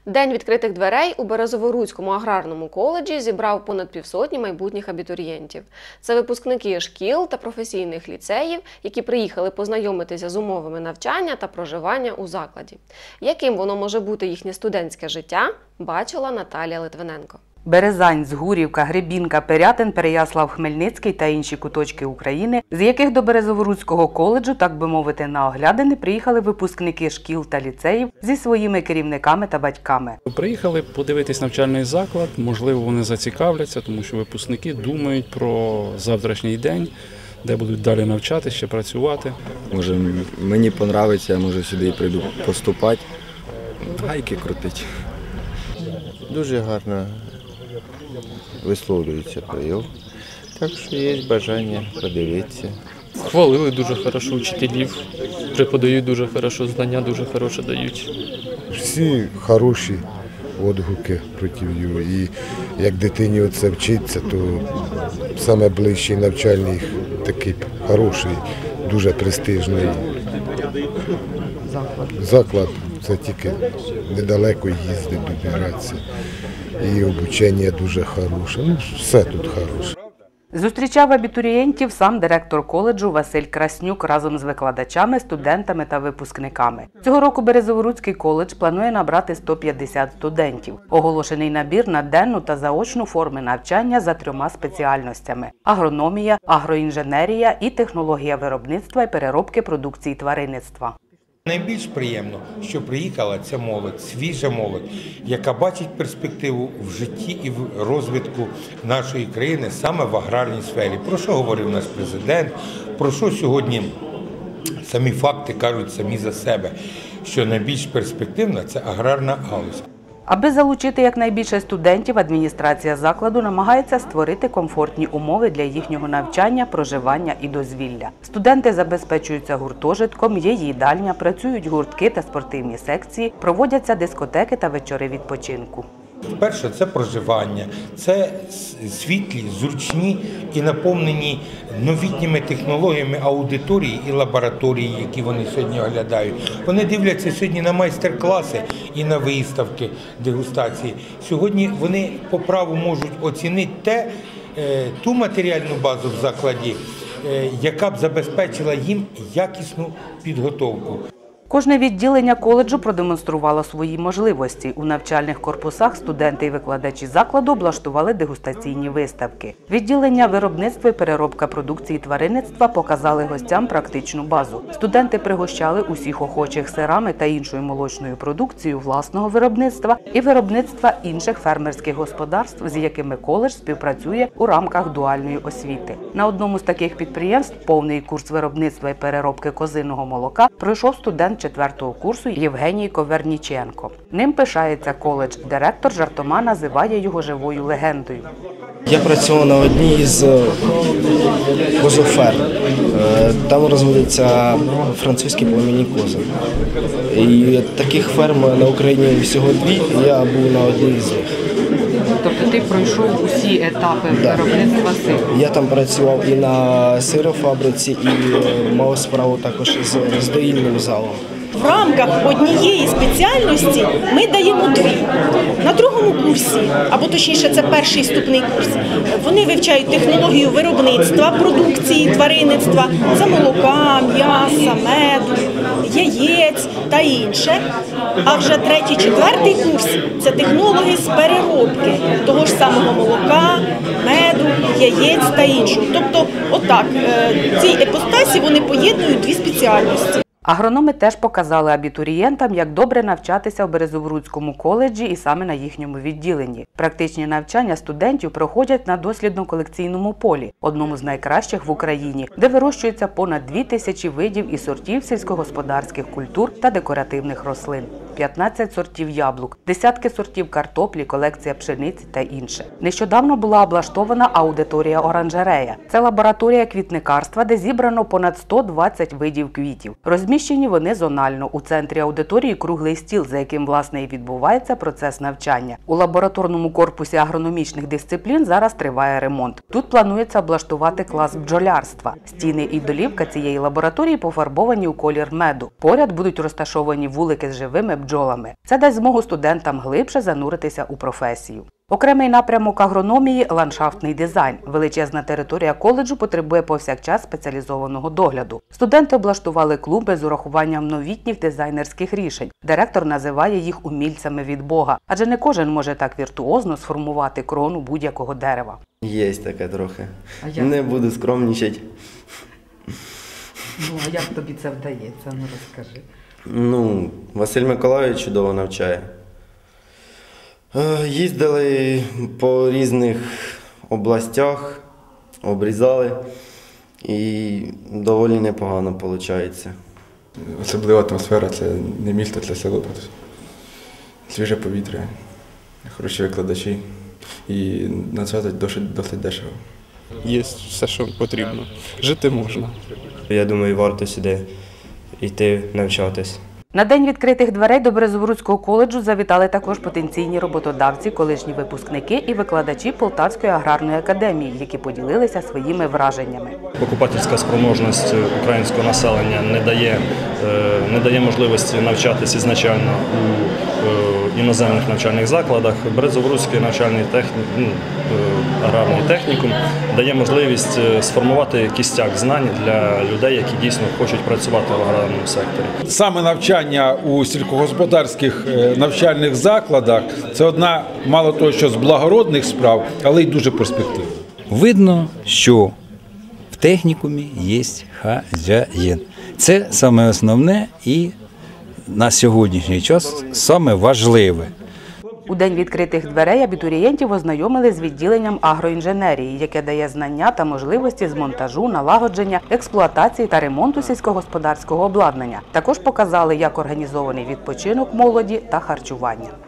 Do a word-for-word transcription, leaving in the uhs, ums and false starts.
День відкритих дверей у Березоворуцькому аграрному коледжі зібрав понад півсотні майбутніх абітурієнтів. Це випускники шкіл та професійних ліцеїв, які приїхали познайомитися з умовами навчання та проживання у закладі. Яким воно може бути їхнє студентське життя, бачила Наталія Литвиненко. Березань, Згурівка, Гребінка, Пирятин, Переяслав, Хмельницький та інші куточки України, з яких до Березоворуцького коледжу, так би мовити, на оглядини приїхали випускники шкіл та ліцеїв зі своїми керівниками та батьками. Приїхали подивитись навчальний заклад, можливо, вони зацікавляться, тому що випускники думають про завтрашній день, де будуть далі навчатися, ще працювати. Може, мені подобається, я може сюди і прийду поступати, гайки крутити. Дуже гарно висловлюється прояв, так що є бажання подивитися. Хвалили дуже хорошо вчителів, преподають дуже хорошо, знання дуже хороше дають. Всі хороші відгуки проти його. І як дитині оце вчиться, то саме ближчий навчальний такий хороший, дуже престижний заклад. Заклад. Це тільки недалеко їздить, добиратися. І обучення дуже хороше. Ну, все тут хороше. Зустрічав абітурієнтів сам директор коледжу Василь Краснюк разом з викладачами, студентами та випускниками. Цього року Березоворуцький коледж планує набрати сто п'ятдесят студентів. Оголошений набір на денну та заочну форми навчання за трьома спеціальностями – агрономія, агроінженерія і технологія виробництва і переробки продукції тваринництва. Найбільш приємно, що приїхала ця молодь, свіжа молодь, яка бачить перспективу в житті і в розвитку нашої країни саме в аграрній сфері. Про що говорив наш президент, про що сьогодні самі факти кажуть самі за себе, що найбільш перспективна – це аграрна галузь. Аби залучити якнайбільше студентів, адміністрація закладу намагається створити комфортні умови для їхнього навчання, проживання і дозвілля. Студенти забезпечуються гуртожитком, є їдальня, працюють гуртки та спортивні секції, проводяться дискотеки та вечори відпочинку. Перше – це проживання, це світлі, зручні і наповнені новітніми технологіями аудиторії і лабораторії, які вони сьогодні оглядають. Вони дивляться сьогодні на майстер-класи і на виставки, дегустації. Сьогодні вони по праву можуть оцінити те, ту матеріальну базу в закладі, яка б забезпечила їм якісну підготовку. Кожне відділення коледжу продемонструвало свої можливості. У навчальних корпусах студенти і викладачі закладу облаштували дегустаційні виставки. Відділення виробництва і переробка продукції тваринництва показали гостям практичну базу. Студенти пригощали усіх охочих сирами та іншою молочною продукцією власного виробництва і виробництва інших фермерських господарств, з якими коледж співпрацює у рамках дуальної освіти. На одному з таких підприємств повний курс виробництва і переробки козиного молока пройшов студент четвертого курсу Євгеній Коверніченко. Ним пишається коледж. Директор жартома називає його живою легендою. Я працював на одній із козофер. Там розводяться французькі племінні кози. І таких ферм на Україні всього дві, я був на одній з них. Тобто ти пройшов усі етапи виробництва сиру? Я там працював і на сирофабриці, і мав справу також з, з доїльним залом. В рамках однієї спеціальності ми даємо дві. На другому курсі, або точніше це перший вступний курс, вони вивчають технологію виробництва, продукції, тваринництва, це молока, м'яса, меду, яєць та інше. А вже третій, четвертий курс – це технології з переробки того ж самого молока, меду, яєць та іншого. Тобто, отак, в цій іпостасі вони поєднують дві спеціальності. Агрономи теж показали абітурієнтам, як добре навчатися в Березоворуцькому коледжі і саме на їхньому відділенні. Практичні навчання студентів проходять на дослідно-колекційному полі, одному з найкращих в Україні, де вирощується понад дві тисячі видів і сортів сільськогосподарських культур та декоративних рослин. п'ятнадцять сортів яблук, десятки сортів картоплі, колекція пшениці та інше. Нещодавно була облаштована аудиторія оранжерея. Це лабораторія квітникарства, де зібрано понад сто двадцять видів квітів. Розміщені вони зонально. У центрі аудиторії круглий стіл, за яким, власне, і відбувається процес навчання. У лабораторному корпусі агрономічних дисциплін зараз триває ремонт. Тут планується облаштувати клас бджолярства. Стіни і долівка цієї лабораторії пофарбовані у колір меду. Поряд будуть розташовані вулики з живими бджолами. бджолами. Це дасть змогу студентам глибше зануритися у професію. Окремий напрямок агрономії – ландшафтний дизайн. Величезна територія коледжу потребує повсякчас спеціалізованого догляду. Студенти облаштували клуби з урахуванням новітніх дизайнерських рішень. Директор називає їх умільцями від Бога, адже не кожен може так віртуозно сформувати крону будь-якого дерева. Є таке трохи. А як? Не буду скромнічати. Ну, а як тобі це вдається? Ну, розкажи. Ну, Василь Миколайович чудово навчає. Е, Їздили по різних областях, обрізали і доволі непогано виходить. Особлива атмосфера – це не місто, це село. Свіже повітря, хороші викладачі і навчати досить, досить дешево. Є все, що потрібно. Жити можна. Я думаю, варто сюди йти навчатись. На день відкритих дверей до Березовруцького коледжу завітали також потенційні роботодавці, колишні випускники і викладачі Полтавської аграрної академії, які поділилися своїми враженнями. Покупательська спроможність українського населення не дає, не дає можливості навчатися ізначально у іноземних навчальних закладах. Березовруцький навчальний техні... ну, аграрний технікум дає можливість сформувати кістяк знань для людей, які дійсно хочуть працювати в аграрному секторі. Саме навчання у сільськогосподарських навчальних закладах – це одна, мало того, що з благородних справ, але й дуже перспективна. Видно, що в технікумі є хазяїн. Це саме основне і на сьогоднішній час саме важливе. У день відкритих дверей абітурієнтів ознайомили з відділенням агроінженерії, яке дає знання та можливості з монтажу, налагодження, експлуатації та ремонту сільськогосподарського обладнання. Також показали, як організований відпочинок молоді та харчування.